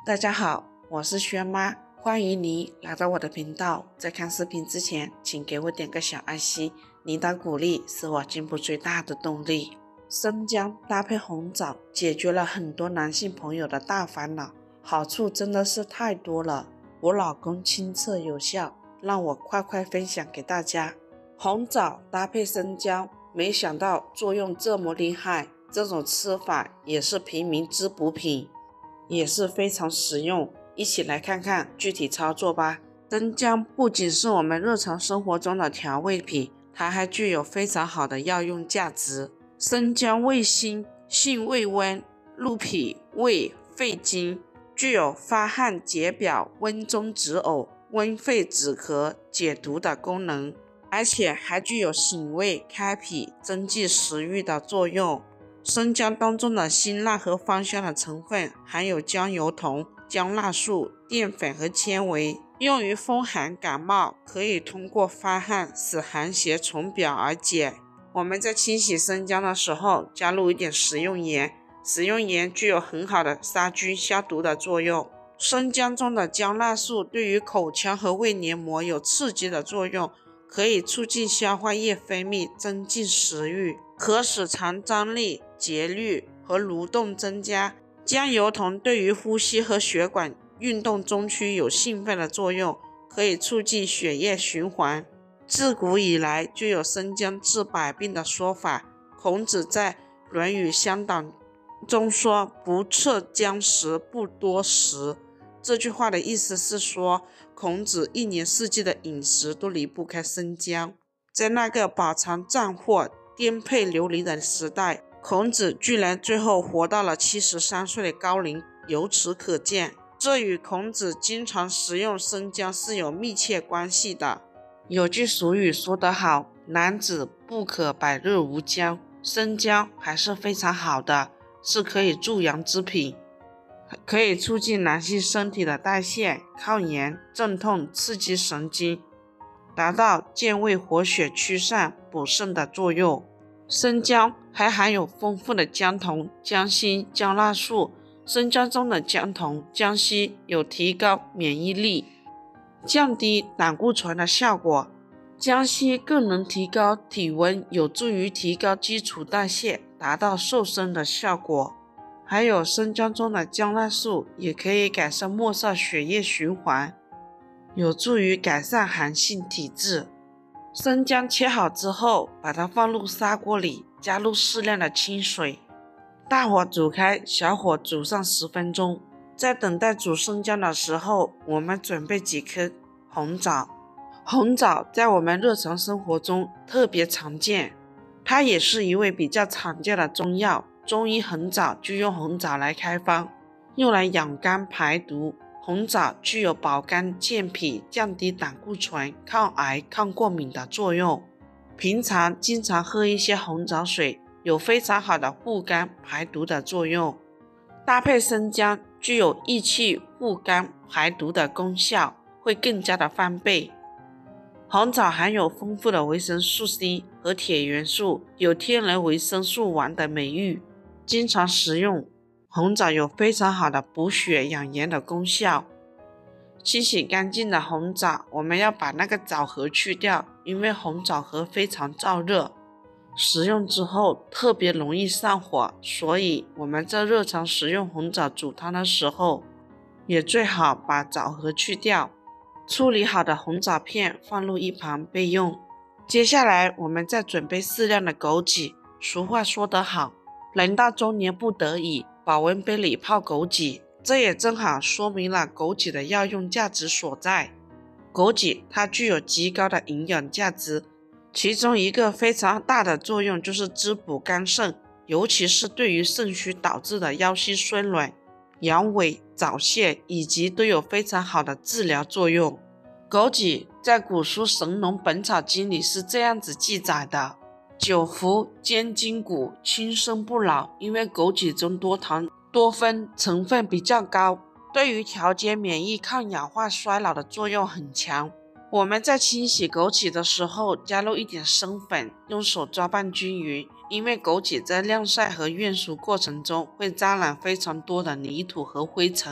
大家好，我是轩妈，欢迎你来到我的频道。在看视频之前，请给我点个小爱心，你的鼓励是我进步最大的动力。生姜搭配红枣，解决了很多男性朋友的大烦恼，好处真的是太多了。我老公亲测有效，让我快分享给大家。红枣搭配生姜，没想到作用这么厉害，这种吃法也是平民滋补品，也是非常实用，一起来看看具体操作吧。生姜不仅是我们日常生活中的调味品，它还具有非常好的药用价值。生姜味辛，性味温，入脾胃肺经，具有发汗解表、温中止呕、温肺止咳、解毒的功能，而且还具有醒胃、开脾、增进食欲的作用。生姜当中的辛辣和芳香的成分含有姜油酮、姜辣素、淀粉和纤维，用于风寒感冒，可以通过发汗使寒邪从表而解。我们在清洗生姜的时候加入一点食用盐，食用盐具有很好的杀菌消毒的作用。生姜中的姜辣素对于口腔和胃黏膜有刺激的作用，可以促进消化液分泌，增进食欲，可使肠张力、节律和蠕动增加。姜油酮对于呼吸和血管运动中区有兴奋的作用，可以促进血液循环。自古以来就有生姜治百病的说法，孔子在《论语乡党》中说：“不测姜食，不多食。”这句话的意思是说，孔子一年四季的饮食都离不开生姜。在那个饱尝战祸、颠沛流离的时代，孔子居然最后活到了73岁的高龄，由此可见，这与孔子经常食用生姜是有密切关系的。有句俗语说得好，男子不可百日无姜，生姜还是非常好的，是可以助阳之品，可以促进男性身体的代谢、抗炎、镇痛、刺激神经，达到健胃活血、驱散、补肾的作用。生姜还含有丰富的姜酮、姜酰、姜辣素，生姜中的姜酮、姜酰有提高免疫力、降低胆固醇的效果，姜酰更能提高体温，有助于提高基础代谢，达到瘦身的效果。还有生姜中的姜辣素也可以改善末梢血液循环，有助于改善寒性体质。生姜切好之后，把它放入砂锅里，加入适量的清水，大火煮开，小火煮上10分钟。在等待煮生姜的时候，我们准备几颗红枣。红枣在我们日常生活中特别常见，它也是一味比较常见的中药。中医红枣就用红枣来开方，用来养肝排毒。红枣具有保肝健脾、降低胆固醇、抗癌、抗过敏的作用。平常经常喝一些红枣水，有非常好的护肝排毒的作用。搭配生姜，具有益气护肝排毒的功效，会更加的翻倍。红枣含有丰富的维生素 C 和铁元素，有天然维生素王的美誉。经常食用红枣有非常好的补血养颜的功效。清洗干净的红枣，我们要把那个枣核去掉，因为红枣核非常燥热，食用之后特别容易上火，所以我们在日常食用红枣煮汤的时候，也最好把枣核去掉。处理好的红枣片放入一旁备用。接下来我们再准备适量的枸杞。俗话说得好，人到中年不得已，保温杯里泡枸杞，这也正好说明了枸杞的药用价值所在。枸杞它具有极高的营养价值，其中一个非常大的作用就是滋补肝肾，尤其是对于肾虚导致的腰膝酸软、阳痿、早泄以及都有非常好的治疗作用。枸杞在古书《神农本草经》里是这样子记载的：久服坚筋骨，轻身不老。因为枸杞中多糖多酚成分比较高，对于调节免疫、抗氧化、衰老的作用很强。我们在清洗枸杞的时候加入一点生粉，用手抓拌均匀。因为枸杞在晾晒和煨熟过程中会沾染非常多的泥土和灰尘，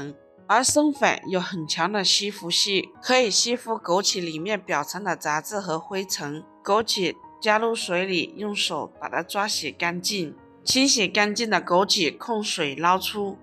而生粉有很强的吸附性，可以吸附枸杞里面表层的杂质和灰尘。枸杞加入水里，用手把它抓洗干净，清洗干净的枸杞控水捞出。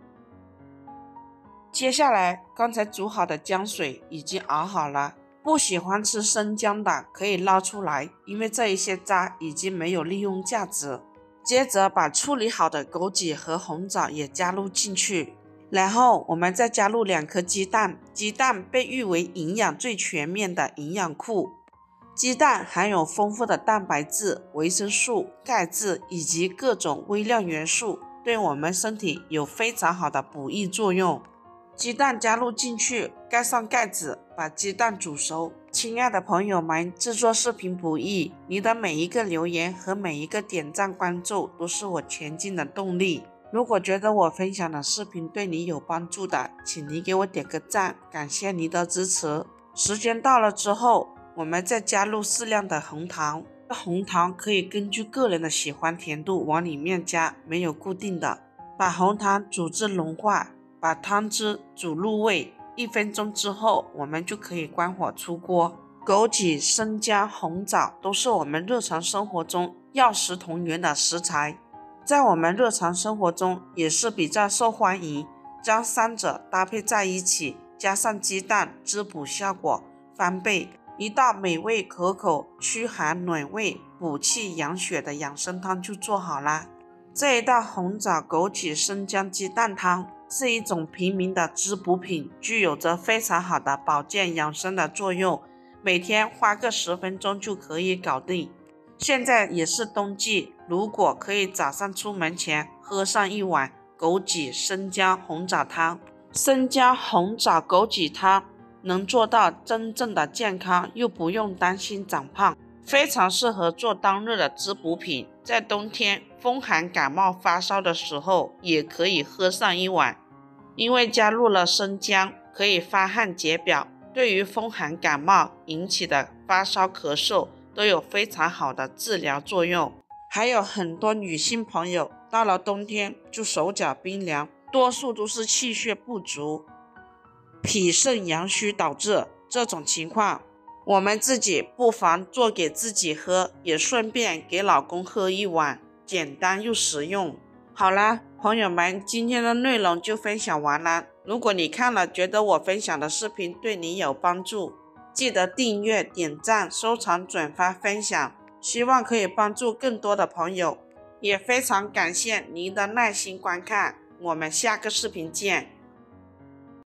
接下来，刚才煮好的姜水已经熬好了，不喜欢吃生姜的可以捞出来，因为这一些渣已经没有利用价值。接着把处理好的枸杞和红枣也加入进去，然后我们再加入2颗鸡蛋。鸡蛋被誉为营养最全面的营养库，鸡蛋含有丰富的蛋白质、维生素、钙质以及各种微量元素，对我们身体有非常好的补益作用。鸡蛋加入进去，盖上盖子，把鸡蛋煮熟。亲爱的朋友们，制作视频不易，你的每一个留言和每一个点赞关注都是我前进的动力。如果觉得我分享的视频对你有帮助的，请你给我点个赞，感谢你的支持。时间到了之后，我们再加入适量的红糖。红糖可以根据个人的喜欢甜度往里面加，没有固定的。把红糖煮至融化，把汤汁煮入味，1分钟之后，我们就可以关火出锅。枸杞、生姜、红枣都是我们日常生活中药食同源的食材，在我们日常生活中也是比较受欢迎。将3者搭配在一起，加上鸡蛋，滋补效果翻倍，一道美味可口、驱寒暖胃、补气养血的养生汤就做好啦。这一道红枣枸杞生姜鸡蛋汤是一种平民的滋补品，具有着非常好的保健养生的作用，每天花个10分钟就可以搞定。现在也是冬季，如果可以早上出门前喝上一碗枸杞生姜红枣汤。生姜红枣枸杞汤能做到真正的健康，又不用担心长胖，非常适合做当日的滋补品。在冬天风寒感冒发烧的时候也可以喝上一碗，因为加入了生姜，可以发汗解表，对于风寒感冒引起的发烧咳嗽都有非常好的治疗作用。还有很多女性朋友到了冬天就手脚冰凉，多数都是气血不足、脾肾阳虚导致。这种情况我们自己不妨做给自己喝，也顺便给老公喝一碗，简单又实用。好啦，朋友们，今天的内容就分享完了。如果你看了觉得我分享的视频对你有帮助，记得订阅、点赞、收藏、转发、分享，希望可以帮助更多的朋友。也非常感谢您的耐心观看，我们下个视频见。